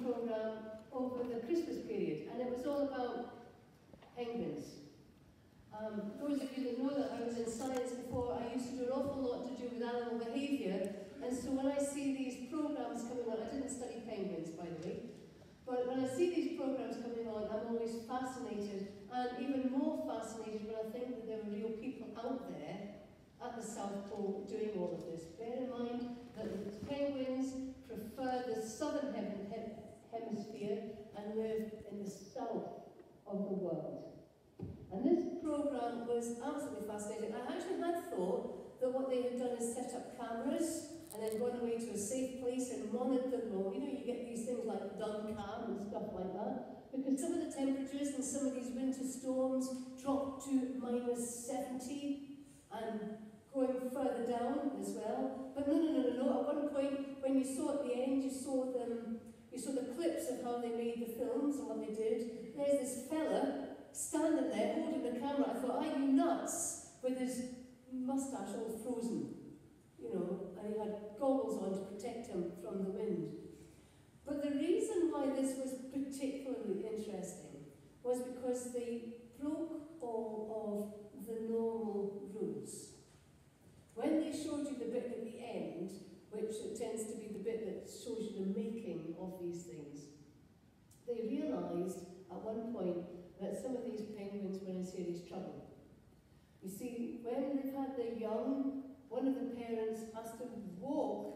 program over the Christmas period, and it was all about penguins. Those of you that know that I was in science before, I used to do an awful lot to do with animal behaviour, and so when I see these programs coming on, I didn't study penguins, by the way, but when I see these programs coming on, I'm always fascinated, and even more fascinated when I think that there are real people out there at the South Pole doing all of this. Bear in mind that the penguins prefer the southern hemisphere and live in the south of the world. And this program was absolutely fascinating. I actually had thought that what they had done is set up cameras and then gone away to a safe place and monitored them all. You know, you get these things like Duncam and stuff like that, because some of the temperatures in some of these winter storms dropped to -70 and going further down as well. But no. At one point, when you saw at the end, you saw the clips of how they made the films and what they did. There's this fella standing there holding the camera. I thought, are you nuts? With his moustache all frozen, you know, and he had goggles on to protect him from the wind. But the reason why this was particularly interesting was because they broke all of the normal rules. When they showed you the bit at the end, which tends to be the bit that shows you the making of these things, they realised at one point that some of these penguins were in serious trouble. You see, when they've had their young, one of the parents has to walk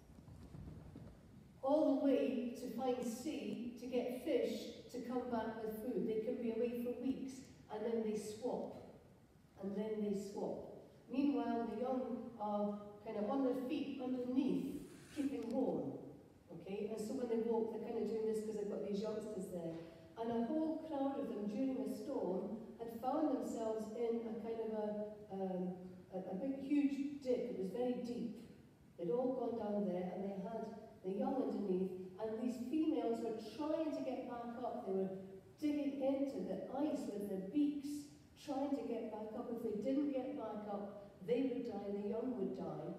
all the way to find sea to get fish to come back with food. They can be away for weeks, and then they swap. Meanwhile, the young are kind of on their feet underneath, keeping warm. Okay, and so when they walk, they're kind of doing this because they've got these youngsters there. And a whole crowd of them during a storm had found themselves in a kind of a big, huge dip. It was very deep. They'd all gone down there, and they had the young underneath, and these females were trying to get back up. They were digging into the ice with their beaks, trying to get back up. If they didn't get back up, they would die, the young would die.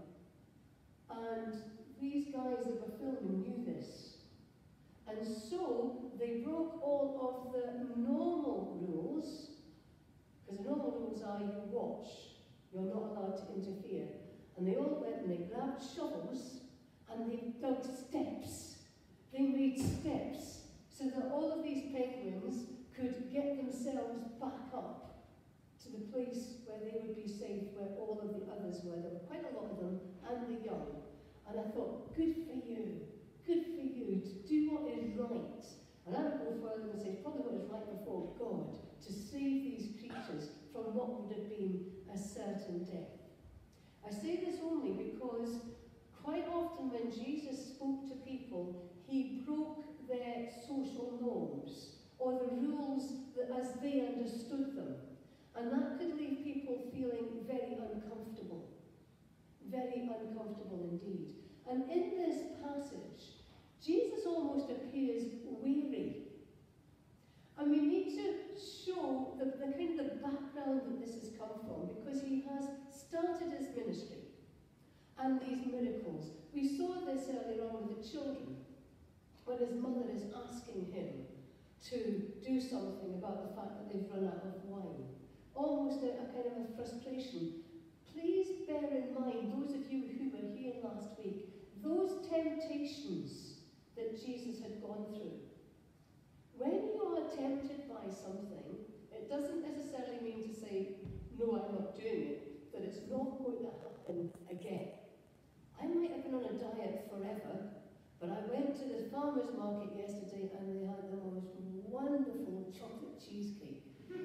And these guys that were filming knew this. And so they broke all of the normal rules, because the normal rules are you watch, you're not allowed to interfere. And they all went and they grabbed shovels and they dug steps. They made steps so that all of these penguins could get themselves back up to the place where they would be safe, where all of the others were. There were quite a lot of them, and the young. And I thought, good for you. Good for you to do what is right. And I would go further and say, probably what is right before God, to save these creatures from what would have been a certain death. I say this only because quite often when Jesus spoke to people, he broke their social norms or the rules that, as they understood them. And that could leave people feeling very uncomfortable. Very uncomfortable indeed. And in this passage, Jesus almost appears weary. And we need to show the kind of the background that this has come from, because he has started his ministry and these miracles. We saw this earlier on with the children, when his mother is asking him to do something about the fact that they've run out of wine. Almost a kind of a frustration. Please bear in mind, those of you who were here last week, those temptations that Jesus had gone through. When you are tempted by something, it doesn't necessarily mean to say, no, I'm not doing it, that it's not going to happen again. I might have been on a diet forever, but I went to the farmer's market yesterday and they had the most wonderful chocolate cheesecake.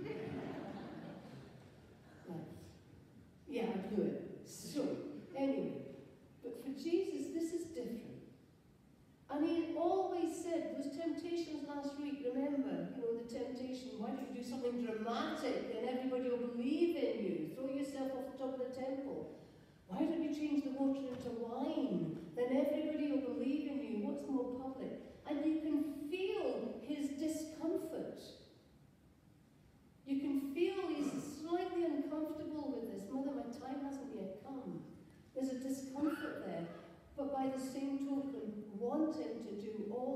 Right. Yeah, I blew it. So, anyway, but for Jesus, this is different. And he always said, those temptations last week, remember, the temptation, why don't you do something dramatic, then everybody will believe in you. Throw yourself off the top of the temple. Why don't you change the water into wine? Then everybody will believe in you. What's more public? And you can feel his discomfort. You can feel he's slightly uncomfortable with this. Mother, my time hasn't yet come. There's a discomfort there. But by the same token, wanting to do all he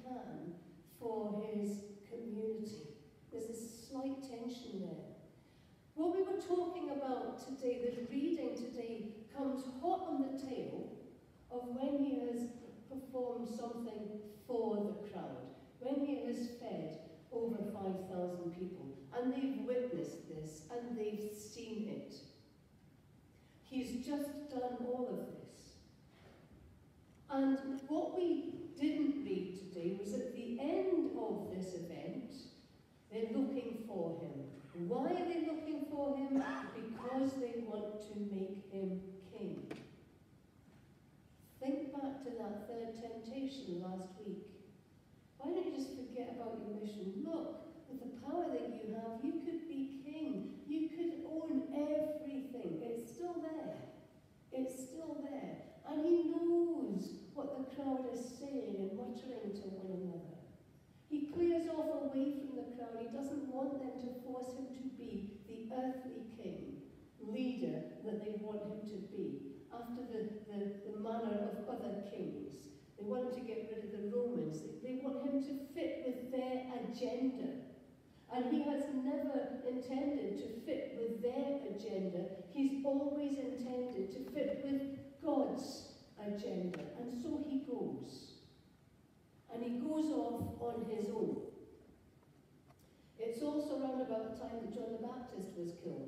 can for his community. There's a slight tension there. What we were talking about today, the reading today, comes hot on the tail of when he has performed something for the crowd, when he has fed over 5,000 people, and they've witnessed this, and they've seen it. He's just done all of this. And what we didn't read today was at the end of this event, they're looking for him. Why are they looking for him? Because they want to make him king. Think back to that third temptation last week. Why don't you just forget about your mission? Look, with the power that you have, you could be king. You could own everything. It's still there. It's still there. And he knows what the crowd is saying and muttering to one another. He clears off away from the crowd. He doesn't want them to force him to be the earthly king, leader that they want him to be, after the manner of other kings. They want him to get rid of the Romans. They want him to fit with their agenda. And he has never intended to fit with their agenda. He's always intended to fit with God's agenda. And so he goes. And he goes off on his own. It's also around about the time that John the Baptist was killed.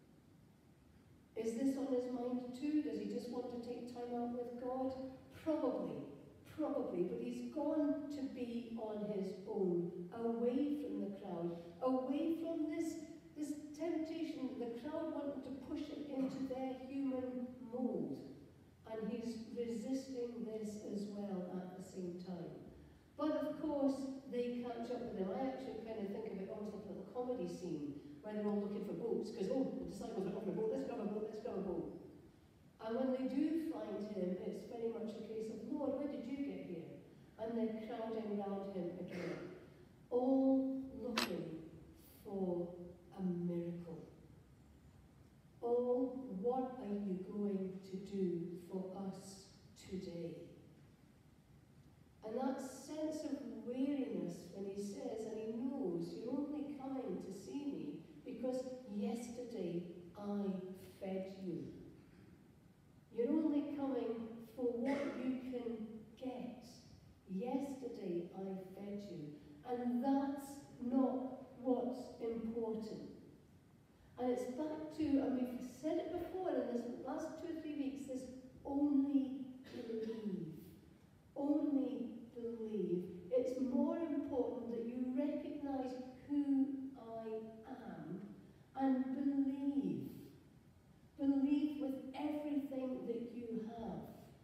Is this on his mind too? Does he just want to take time out with God? Probably, but he's gone to be on his own, away from the crowd, away from this temptation. The crowd wanted to push it into their human mould, and he's resisting this as well at the same time. But of course, they catch up with him. I actually kind of think of it almost like a little comedy scene where they're all looking for boats, because, oh, the disciples are offering a boat, let's grab a boat, let's grab a boat. And when they do find him, it's very much a case of, Lord, when did you get here? And they're crowding round him again, all looking for a miracle. All, what are you going to do for us today? And that sense of weariness when he says, and he knows, you're only coming to see me because yesterday I fed you. You're only coming for what you can get. Yesterday I fed you. And that's not what's important. And it's back to, and we've said it before in this last 2 or 3 weeks, this only believe. Only believe. It's more important that you recognize who I am and believe. Believe with everything that you have.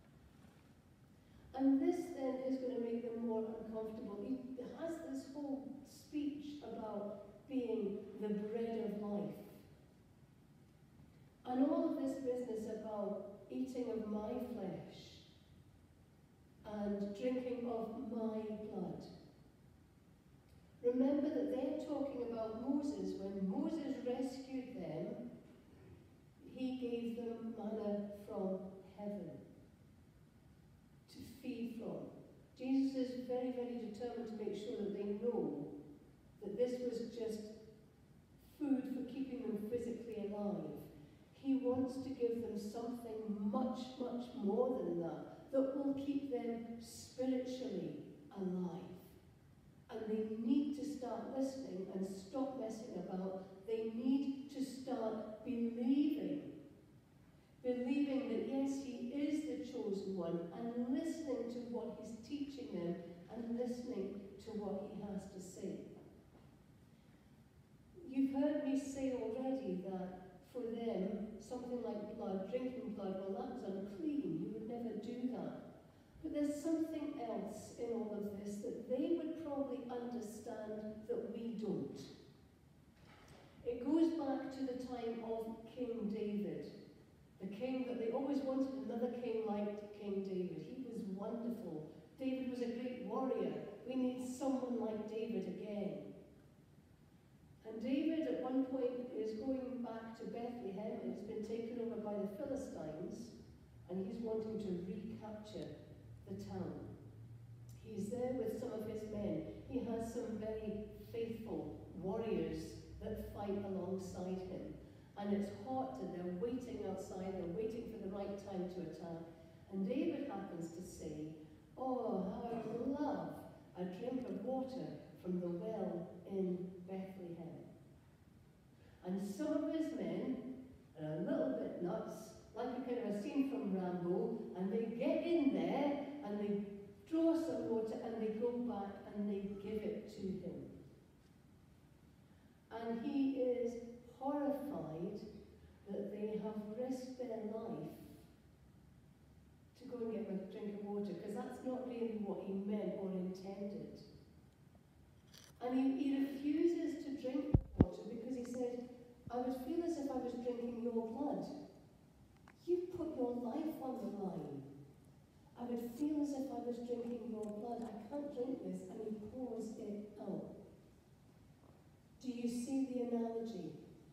And this then is going to make them more uncomfortable. He has this whole speech about being the bread of life. And all of this business about eating of my flesh and drinking of my blood. Remember that they're talking about Moses. When Moses rescued them, he gave them manna from heaven to feed from. Jesus is very, very determined to make sure that they know that this was just food for keeping them physically alive. He wants to give them something much, much more than that, that will keep them spiritually alive. And they need to start listening and stop messing about. They need to start believing. Believing that yes, he is the chosen one, and listening to what he's teaching them, and listening to what he has to say. You've heard me say already that for them, something like blood, drinking blood, well, that was unclean. You would never do that. But there's something else in all of this that they would probably understand that we don't. It goes back to the time of King David. The king that they always wanted another king like King David. He was wonderful. David was a great warrior. We need someone like David again. And David at one point is going back to Bethlehem, and it's been taken over by the Philistines, and he's wanting to recapture the town. He's there with some of his he has some very faithful warriors that fight alongside him. And it's hot and they're waiting outside, they're waiting for the right time to attack. And David happens to say, "Oh, how I would love a drink of water from the well in Bethlehem." And some of his men are a little bit nuts, like a kind of a scene from Rambo, and they get in there and they draw some water and they go back and they give it to him. And he is horrified that they have risked their life to go and get a drink of water, because that's not really what he meant or intended. And he refuses to drink the water because he said, "I would feel as if I was drinking your blood. You put your life on the line. I would feel as if I was drinking your blood. I can't drink this." And he pours it out. Do you see the analogy?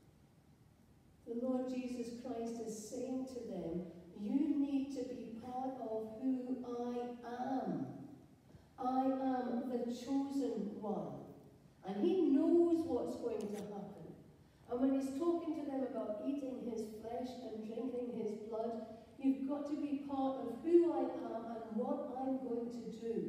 The Lord Jesus Christ is saying to them, you need to be part of who I am. I am the chosen one. And he knows what's going to happen. And when he's talking to them about eating his flesh and drinking his blood, you've got to be part of who I am and what I'm going to do.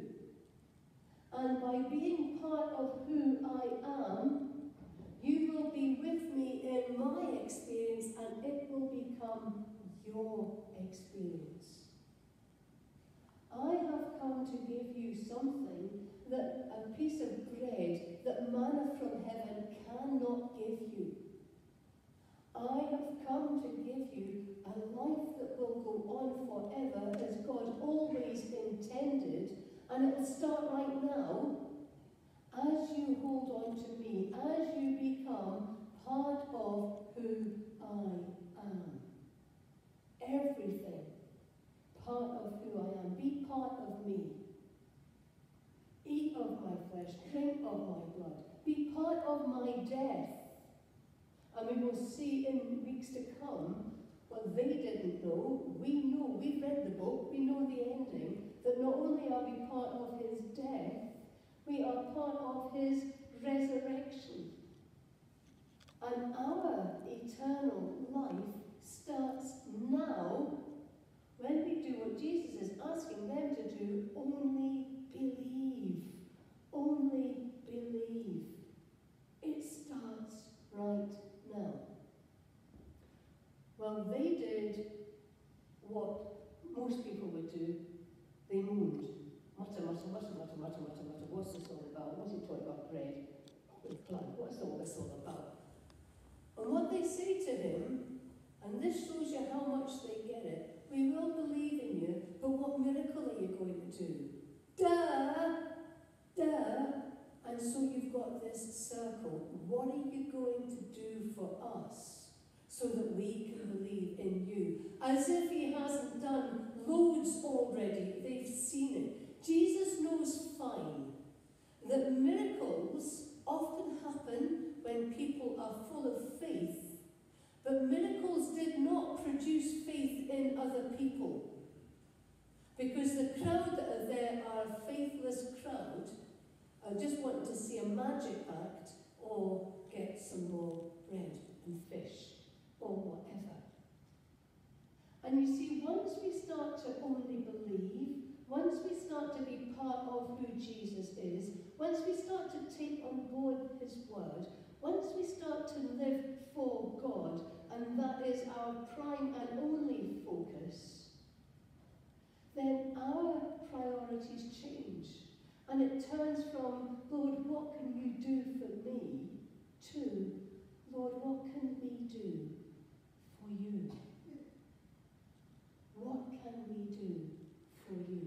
And by being part of who I am, you will be with me in my experience, and it will become your experience. I have come to give you something that a piece of bread that manna from heaven cannot give you. I have come to give you a life that will go on forever as God always intended, and it will start right now. As you hold on to me, as you become part of who I am. Everything, part of who I am. Be part of me. Eat of my flesh, drink of my blood. Be part of my death. And we will see in weeks to come what they didn't know. We know, we've read the book, we know the ending, that not only are we part of his death, we are part of his resurrection. And our eternal life starts now when we do what Jesus is asking them to do. Only believe. Only believe. It starts right now. Well, they did what most people would do. They moaned. Mutter, mutter, mutter, mutter, mutter, mutter, mutter. What's this all about? What's he talking about bread with blood? What's all this all about? And what they say to him, and this shows you how much they get it, we will believe in you, but what miracle are you going to do? Duh! Duh! And so you've got this circle. What are you going to do for us so that we can believe in you? As if he hasn't done loads already. They've seen it. Jesus knows fine that miracles often happen when people are full of faith, but miracles did not produce faith in other people, because the crowd that are there are a faithless crowd, just wanting to see a magic act or get some more bread and fish or whatever. And you see, once we start to only believe, once we start to be part of who Jesus is, once we start to take on board his word, once we start to live for God, and that is our prime and only focus, then our priorities change. And it turns from, Lord, what can you do for me, to, Lord, what can we do for you? What can we do for you?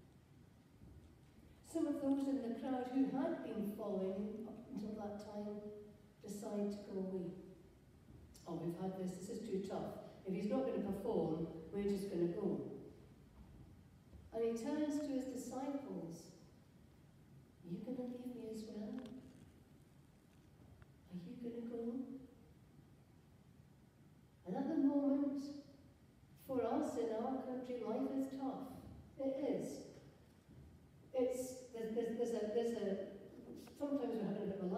Some of those in the crowd who had been following up until that time decide to go away. Oh, we've had this is too tough. If he's not going to perform, we're just going to go. And he turns to his disciples. Are you going to leave me as well? Are you going to go? And at the moment, for us in our country, life is tough. It is. There's a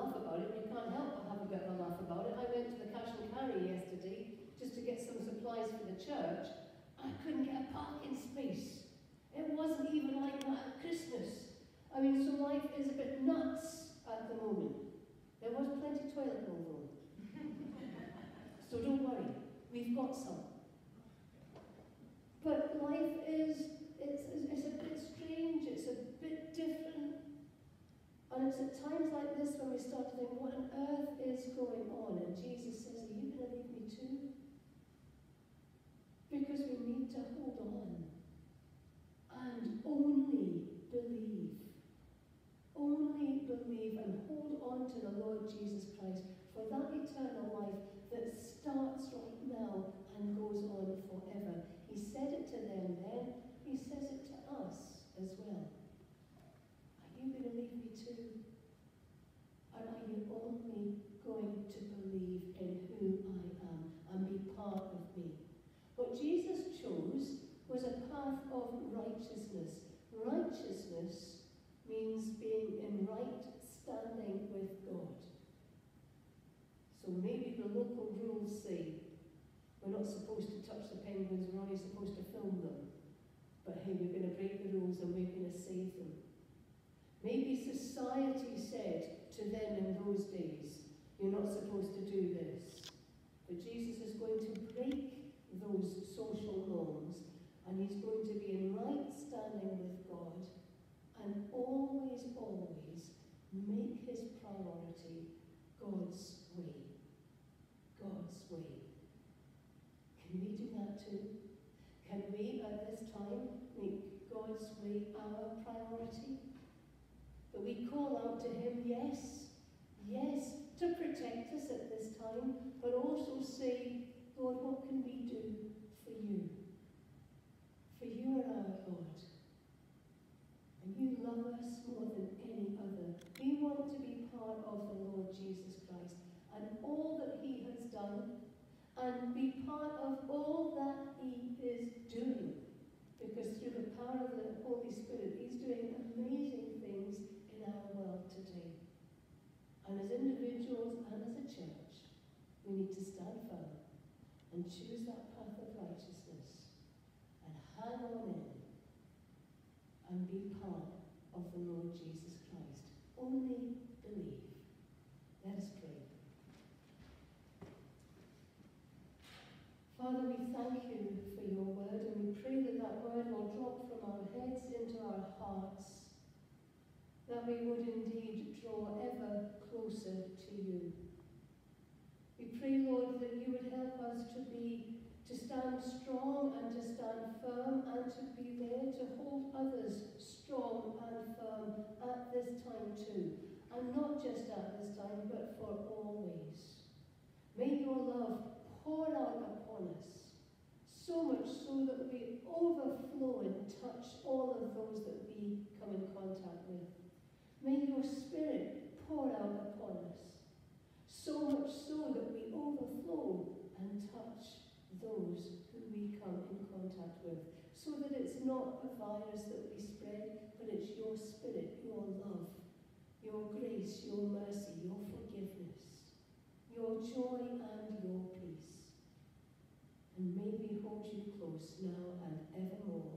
laugh about it. You can't help but have a bit of a laugh about it. I went to the cash and carry yesterday just to get some supplies for the church. I couldn't get a parking space. It wasn't even like that at Christmas. I mean, so life is a bit nuts at the moment. There was plenty of toilet roll though. So don't worry, we've got some. But life is, it's a bit strange, it's a bit different. And it's at times like this when we start to think, what on earth is going on? And Jesus says, are you going to leave me too? Because we need to hold on and only believe. Only believe and hold on to the Lord Jesus Christ for that eternal life that starts right now and goes on forever. He said it to them then, he says it to us as well. Are you going to leave me too? Or are you only going to believe in who I am and be part of me? What Jesus chose was a path of righteousness. Righteousness means being in right standing with God. So maybe the local rules say we're not supposed to touch the penguins, we're only supposed to film them. But hey, we're going to break the rules and we're going to save them. Maybe society said to them in those days, you're not supposed to do this. But Jesus is going to break those social norms, and he's going to be in right standing with God, and always, always make his priority God's way. God's way. Can we do that too? Can we at this time make God's way our priority? That we call out to him, yes, yes, to protect us at this time, but also say, Lord, what can we do for you? For you are our God. And you love us more than any other. We want to be part of the Lord Jesus Christ and all that he has done, and be part of all that he is doing. Because through the power of the Holy Spirit, he's doing amazing things in our world today. And as individuals and as a church, we need to stand firm and choose that path of righteousness and hang on in and be part of the Lord Jesus Christ. Only believe. Let us pray. Father, we thank you for your word, and we pray that that word will drop from our heads into our hearts, that we would indeed draw ever closer to you. We pray, Lord, that you would help us to stand strong and to stand firm and to be there to hold others strong and firm at this time too. And not just at this time, but for always. May your love pour out upon us, so much so that we overflow and touch all of those that we come in contact with. May your Spirit pour out upon us, so much so that we overflow and touch those who we come in contact with, so that it's not a virus that we spread, but it's your Spirit, your love, your grace, your mercy, your forgiveness, your joy and your peace. And may we hold you close now and evermore.